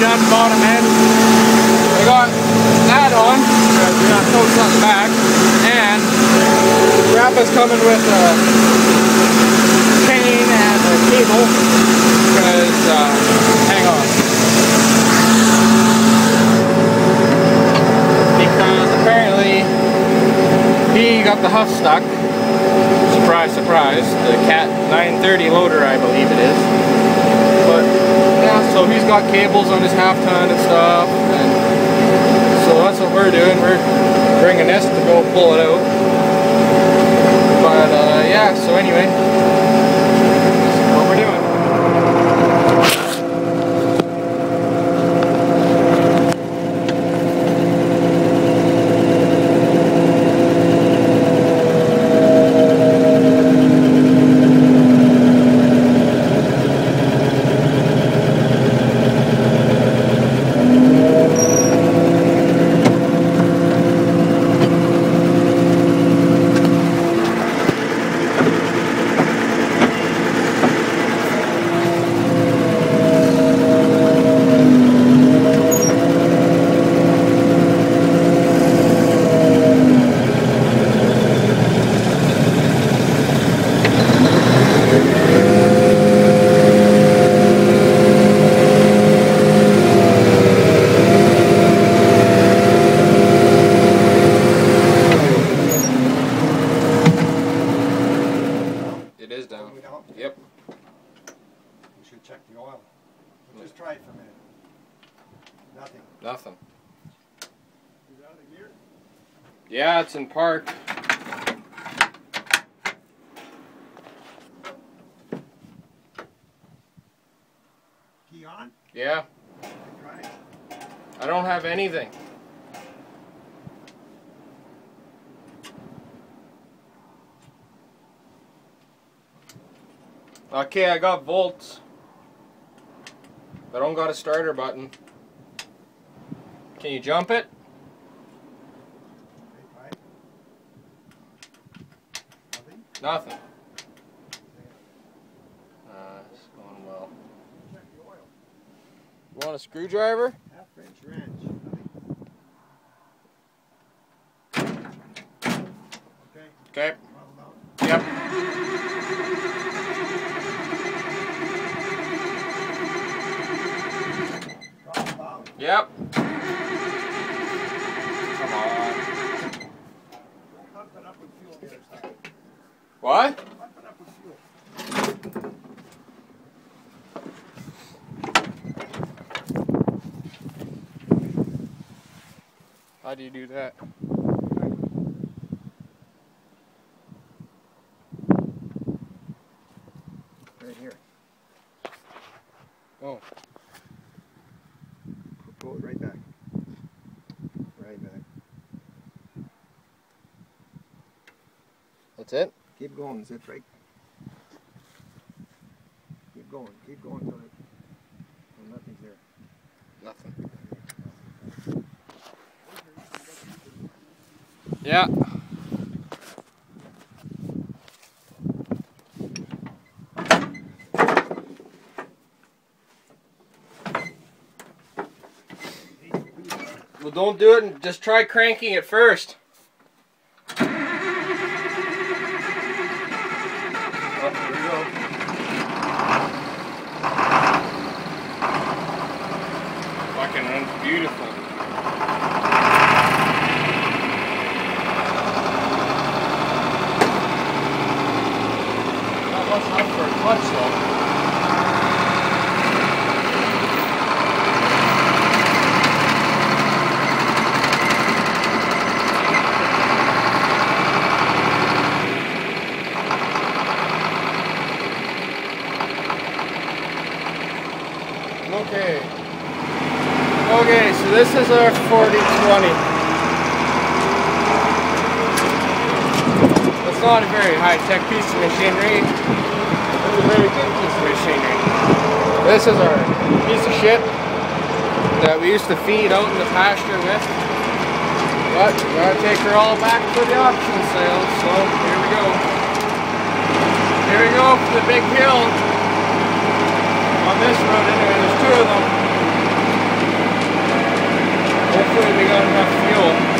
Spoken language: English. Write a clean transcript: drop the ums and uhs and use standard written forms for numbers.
that bottom end. I got that on, because we got totes on the back, and Grandpa's coming with a chain and a cable, because, hang on. Because apparently he got the huff stuck. Surprise, surprise. The Cat 930 loader, I believe it is. But yeah, so he's got cables on his half ton and stuff, and so that's what we're doing. We're bringing this to go pull it out. But yeah, so anyway, that's what we're doing. Yep. We should check the oil. We'll just try it for a minute. Nothing. Nothing. Is that in gear? Yeah, it's in park. Key on? Yeah. Try it. I don't have anything. Okay, I got volts. I don't got a starter button. Can you jump it? Nothing. It's going well. You want a screwdriver? Half-inch wrench. Okay. Yep. Yep. Come on. What? How do you do that? Right here. Oh. Pull it right back. Right back. That's it? Keep going, zip right. Keep going till it, well, nothing's there. Nothing. Yeah. Well, don't do it and just try cranking it first. Oh, here we go. Fucking runs beautiful. Not much up for a clutch though. Okay, so this is our 4020. It's not a very high-tech piece of machinery. It's a very good piece of machinery. This is our piece of shit that we used to feed out in the pasture with. But we gotta take her all back for the auction sale, so here we go. Here we go for the big hill. On this road anyway, there's two of them. hopefully we got enough fuel.